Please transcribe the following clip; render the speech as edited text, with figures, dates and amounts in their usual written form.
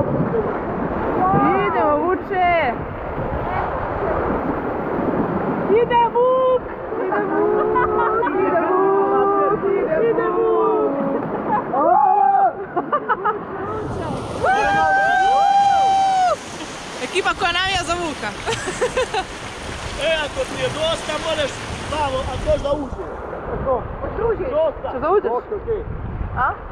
Idemo, vuče! Ide Vuk! Ide Vuk! Ide Vuk! Ide Vuk! Ekipa koja navija za Vuka. Ako ti je dosta, možeš pravo, ako možeš da uđe. Hoćeš uđi? Što da uđeš? Okej. A?